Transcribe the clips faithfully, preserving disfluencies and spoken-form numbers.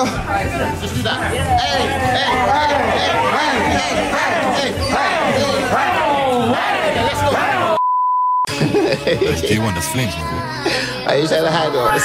yeah. Just do that. Hey, hey, hey, hey, hey, hey, hey, hey, hey, hey, hey, let's go. Do you want the flings, man? Are you trying to hide us?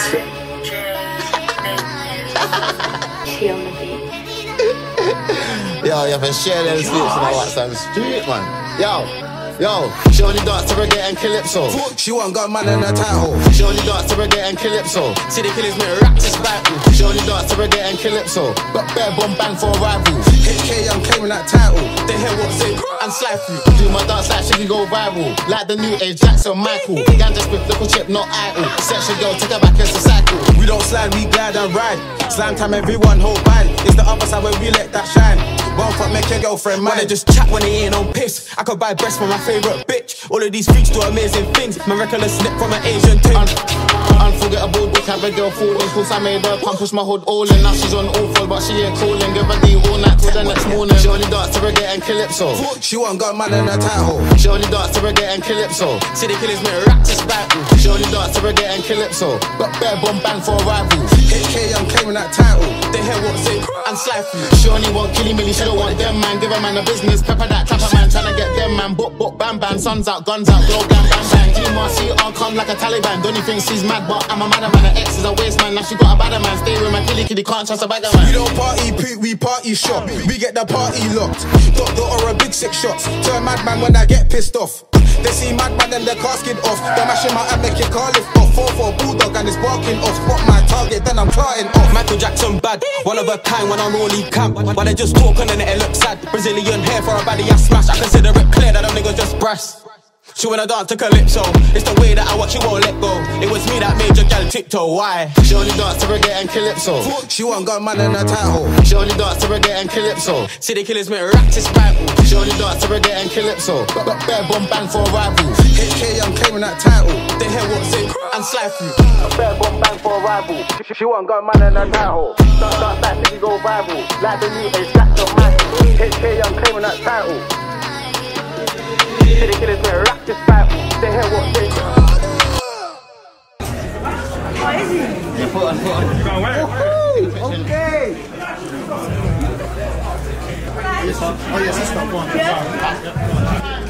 Yo, you have to share them sleeps and all that on the street, man. Yo. Yo, she only dance to reggae and calypso. She want got man in her title. She only dance to reggae and calypso. See the killers make rap to battle. She only dance to reggae and calypso. Got bare bomb bang for a rival. H K, I'm claiming that title. They hear what's it and slide through. Do my dance like she can go viral. Like the new age Jackson Michael. Ganja spit, little chip, not idle. Section girl, take her back as a cycle. We don't slide, we glide and ride. Slam time, everyone hold band. It's the other side where we let that shine. One fuck make your girlfriend mine. They just chat when they ain't on piss. I could buy breasts for my favourite bitch. All of these freaks do amazing things. Miraculous slip from an Asian thing. Un Unforgettable dick, have a girl falling. Cause I made her come push my hood all in. Now she's on all full, but she ain't calling. Give her the all night till the next morning. She only dance to reggae and calypso. She want got man in her title. She only dance to reggae and calypso. See the killers make rap to battle. She only dance to reggae and calypso. Got bare bomb bang for a rival. H K, I'm claiming that title. They hear what's it and slide through. She only want killy milly, she don't want them man. Give a man a business, pepper that trapper man. Tryna get them man, book, book, bam, bam. Suns out, guns out, blow, bam, bam, bang. You must see on come like a Taliban. Don't you think she's mad, but I'm a madder man. Her ex is a waste man, now she got a badder man. Stay with my killy killy, can't trust a bagger man. We don't party poop, we party shop. We get the party locked. Dot dot or a big six shots. Turn madman when I get pissed off. They see madman and the casket off. They're mashing my app, make your car lift off. four four bulldog and it's barking off. Spot my target, then I'm clarting off. Michael Jackson bad, one of a kind when I'm rolling camp. Why they just talk and then it looks sad. Brazilian hair for a baddie I smash. I consider it clear that them niggas just brass. She wanna dance to Calypso. It's the way that I watch, she won't let go. It was me that made your gal tiptoe, why? She only dance to reggae and calypso. She want got man in her title. She only dance to reggae and calypso. See the killers make rap to battle. She only dance to reggae and calypso. Got, got bare bomb bang for a rival. H K, I'm claiming that title. They hear what's it and slide through. Got bare bomb bang for a rival. She, she want got man in her title. Dance, dance, that she go viral. Like the new age Jackson Michael. H K, I'm claiming that title. See the killers make rap to battle. They hear what they do. Yeah, put on, put on. Okay. Oh, yes, that's not one.